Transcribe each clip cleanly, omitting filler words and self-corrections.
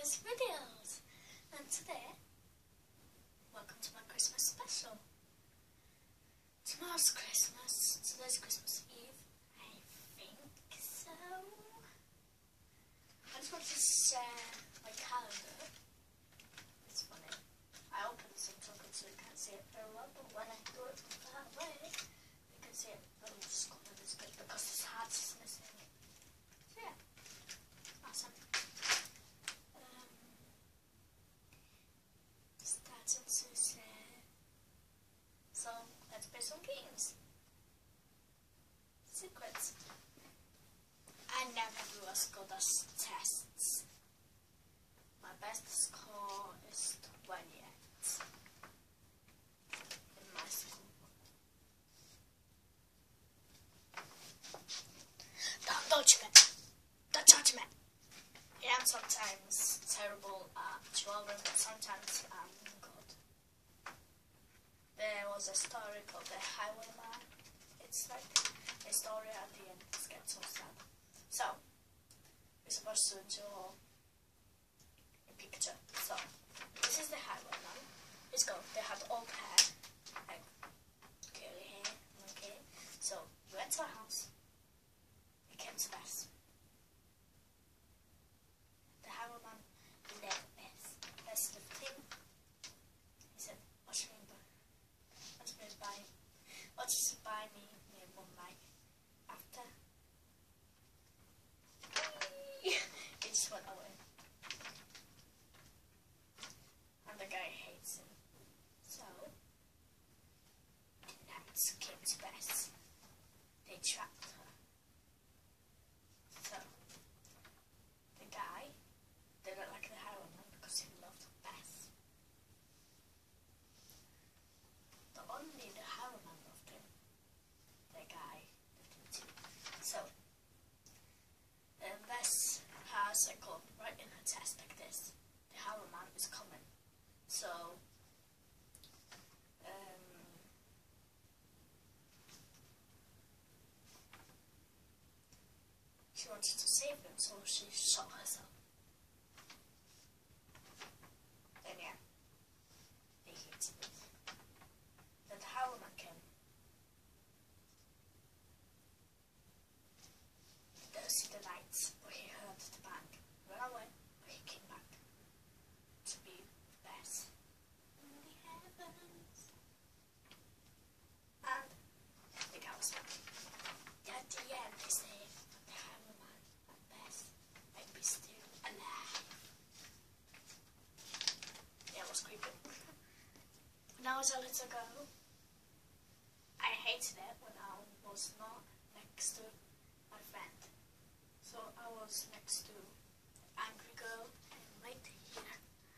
Christmas videos, and today, welcome to my Christmas special. Tomorrow's Christmas, today's Christmas Eve, I think so. I just want to share my calendar. It's funny, I opened some chocolate so you can't see it very well, but when I do it that way, you can see it. I'll just cover this bit because this heart is missing. So yeah, awesome. Starting to share. So let's play some games. Secrets. I never do as good as tests. My best score is 20th in my school. Don't touch me. Don't touch me. I am sometimes terrible at drawing, but sometimes I'm good. There was a story called The Highwayman. It's like a story at the end. It gets so sad. So, we're supposed to draw a picture. So, this is the Highwayman. Let's go. They had old hair, like curly hair. Okay. So, we went to our house. We came to Bess. The Highwayman never miss. Bess looked him. He said, "What should we buy? What should we buy? What should you buy me one night after?" He just went away. And the guy hates him. So, the knights came to Bess. They trapped her. So, the guy didn't like the Highwayman because he loved Bess. But only the Highwayman loved him. The guy loved him too. So, Bess has a club right in her chest like this. The Highwayman is coming. So, she wanted to save him, so she shot herself. Then yeah, he hates it. Then the Highwayman came. He didn't see the lights, but he heard the bang. Ran away, but he came back to be Bess in the heavens. And the guy was happy. At the end, they say the Highwayman and Bess might be still alive. Yeah, it was creepy. When I was a little girl, I hated it when I was not next to my friend. So I was next to the angry girl right here.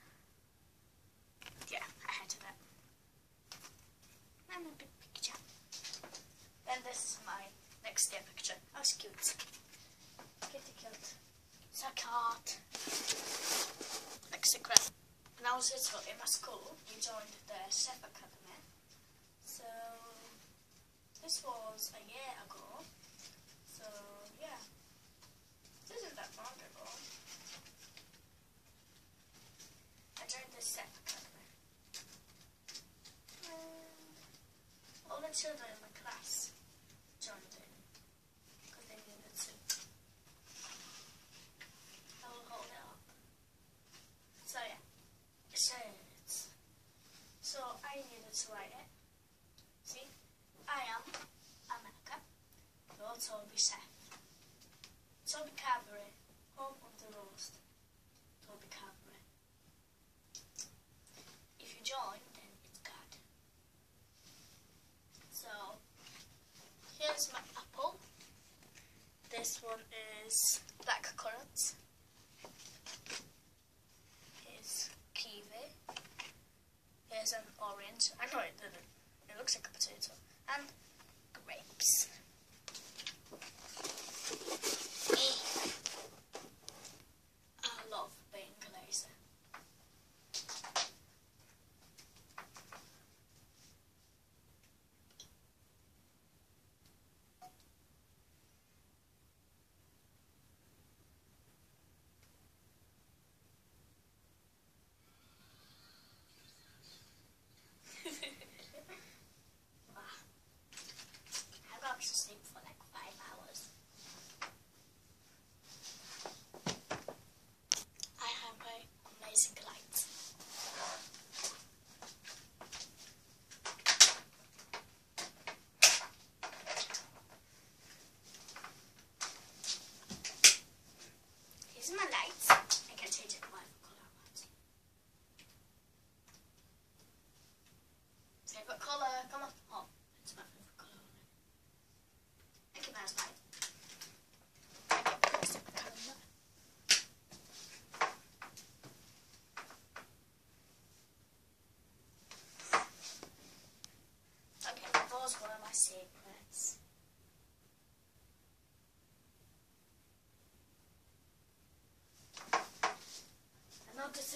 Yeah, I hated it. And a big picture. Then this is my next day picture. Oh, it's cute. Kitty cute. It's a cat. Like secret. When I was little in my school, we joined the Chef Academy. So this was a year ago. So yeah, this isn't that long ago. I joined the Chef Academy. And all the children in my class joined in because they needed to. I will hold it up. So yeah, it says. So I needed to write it. See, I am America. You're Toby Chef. Toby Carberry, home of the roast. Toby Carberry. If you join, then it's God. So here's my apple. This one is black currant. Here's kiwi. Here's an orange. I know it didn't. It looks like a potato. And grapes. I love being lazy.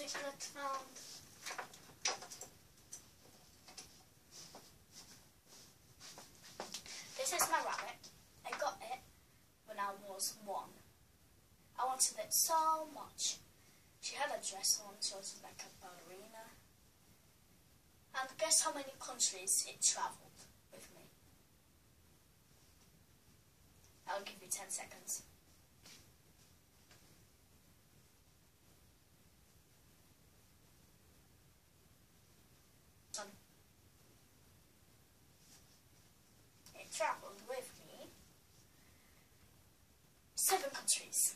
piglet found. This is my rabbit. I got it when I was 1. I wanted it so much. She had a dress on, she was like a ballerina. And guess how many countries it travelled with me? I'll give you 10 seconds. Done. It travelled with me 7 countries.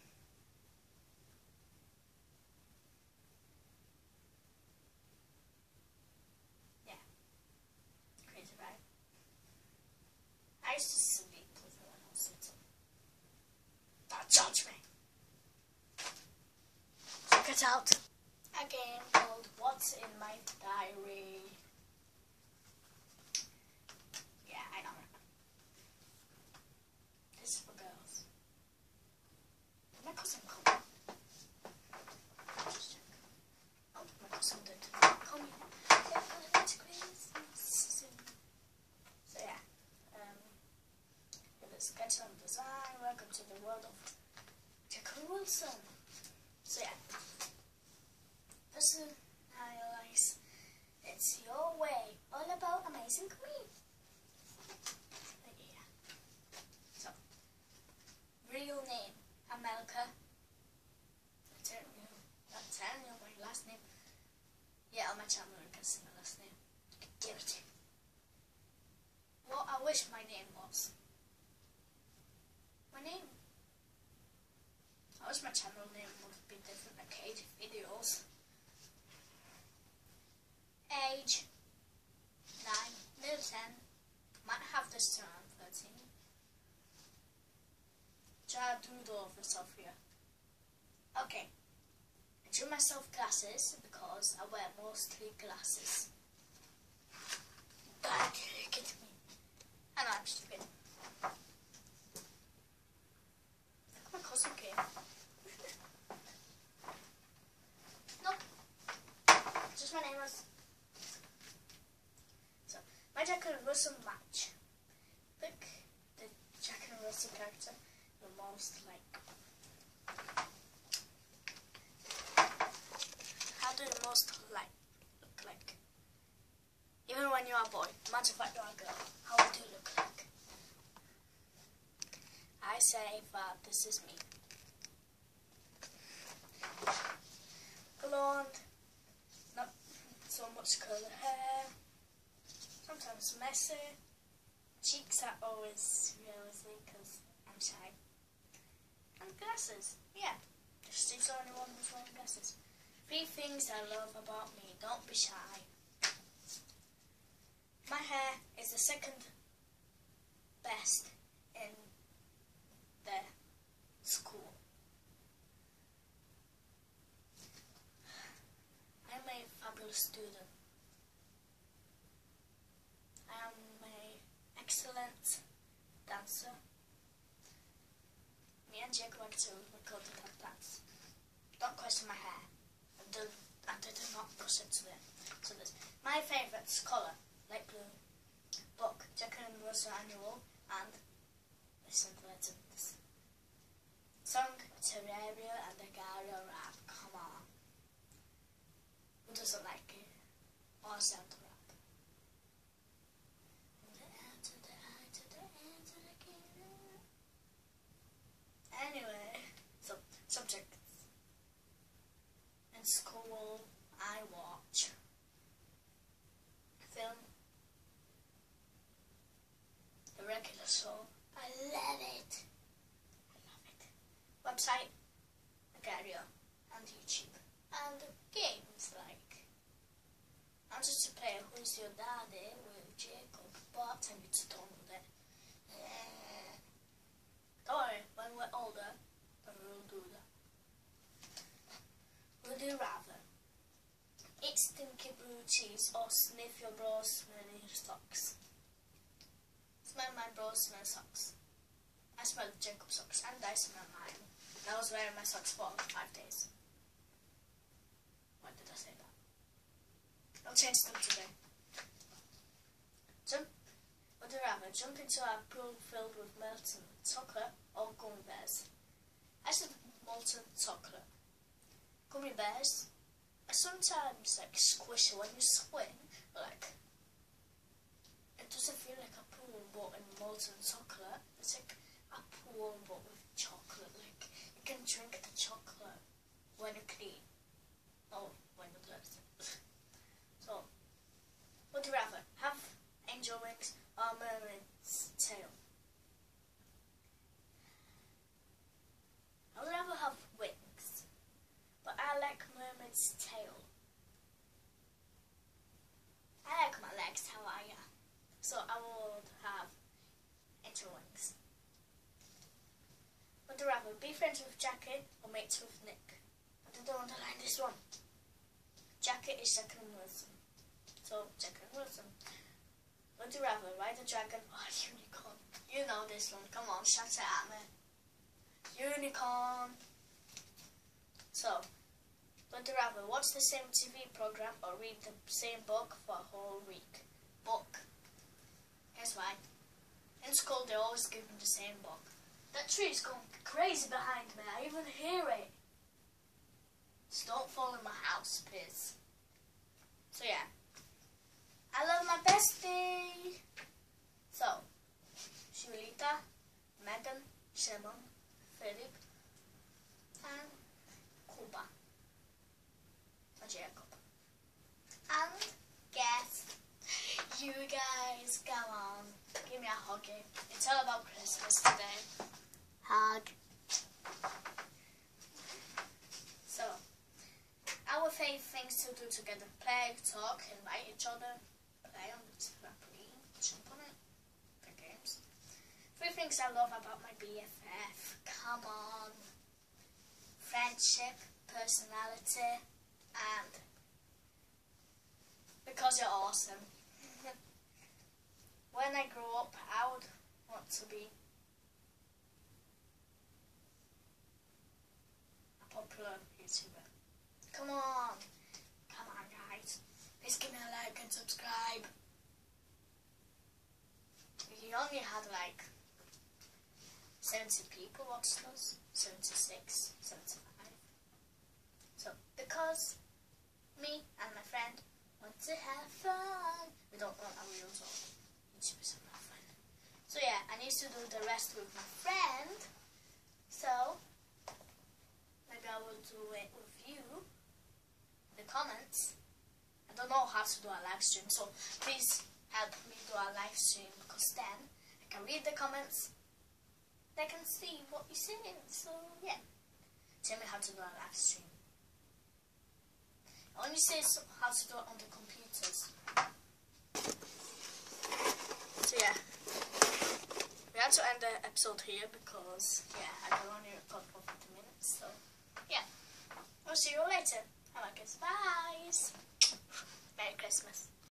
I used to sleep with her when I was little. Don't judge me. Check it out. A game called What's in My Diary. Yeah, I know. This is for girls. Did my cousin come? Just check. Oh, my cousin did. Come here. So yeah. Sketch and design. Welcome to the world of Jacqueline Wilson. So yeah, personalize. It's your way. All about amazing queen. Yeah. So, real name Amelka. That's my last name. Yeah, on my channel you can see my last name. Guilty. What I wish my name was. My name. I wish my channel name would be different like Age Videos. Age 9, nearly 10. Might have this till I'm 13. Try to doodle for Sophia. Okay. I drew myself glasses because I wear mostly glasses. Look at me. I know I'm stupid. My cousin came. Nope. Just my name was. So, my Jacqueline Wilson match. Pick the Jacqueline Wilson character the most like. How do the most like look like? Even when you're a boy, no matter if you're a girl, how would you look like? I say that this is me. Blonde, not so much curly hair, sometimes messy, cheeks are always rosy because I'm shy, and glasses, yeah, just the only one who's wearing glasses. 3 things I love about me, don't be shy. My hair is the second best in the school. I'm a fabulous student. I am an excellent dancer. Me and Jake went to record the dance. Don't question my hair. I did not push it to this. My favourite colour, light blue. Book, Jacqueline Wilson Annual, and listen to this. Song, Terraria and the Gario rap. Come on. Who doesn't like it? Or sound to rap? Anyway, so subjects. In school, I watch film, the regular show. I love it. Website, Agario, and YouTube, and games like. I'm just to play Who's Your Daddy with Jacob, but I need to download it. Don't worry, when we're older, then we'll do that. Would you rather eat stinky blue cheese or sniff your bro's smelly socks? Smell my bro's smelly socks. I smell Jacob's socks and I smell mine. I was wearing my socks for 5 days. I'll change them today. Would you rather jump into a pool filled with molten chocolate or gummy bears? I said molten chocolate. Gummy bears are sometimes like squishy when you swim, like it doesn't feel like a pool but in molten chocolate. It's like a pool but with chocolate. Like you can drink the chocolate when you're clean. Oh, when you're dirty. So, would you rather have angel wings or mermaid's tail? I would rather have wings, but I like mermaid's tail. I like my legs how I am, so I would have angel wings. Would you rather be friends with Jackie or mates with Nick? I didn't underline this one. Jackie is Jacqueline Wilson, so Jacqueline Wilson. Would you rather ride a dragon or a unicorn? You know this one. Come on, shout it at me. Unicorn. So, would you rather watch the same TV program or read the same book for a whole week? Book. Here's why. In school, they always give me the same book. That tree's going crazy behind me. I even hear it. So don't fall in my house, please. So yeah. I love my bestie. So, Shulita, Megan, Shimon, Philip, and Kuba, or Jacob. And guess, you guys, come on, give me a huggy. It's all about Christmas today. Hug. So, our favourite things to do together: play, talk, invite each other, play on the trampoline, jump on it, play games. 3 things I love about my BFF. Come on. Friendship, personality, and because you're awesome. When I grow up, I would want to be a popular YouTuber. Come on guys, please give me a like and subscribe. We only had like 70 people watched us, 76, 75. So, because me and my friend want to have fun, we don't want a real job. YouTubers are not fun. So yeah, I need to do the rest with my friend. So, maybe I will do it with you. The comments. I don't know how to do a live stream, so please help me do a live stream, because then I can read the comments. They can see what you're saying. So yeah, tell me how to do a live stream. I only say how to do it on the computers. So yeah, we had to end the episode here because yeah, I can only record for 50 minutes. So yeah, I'll see you later. Have a good bye. Merry Christmas.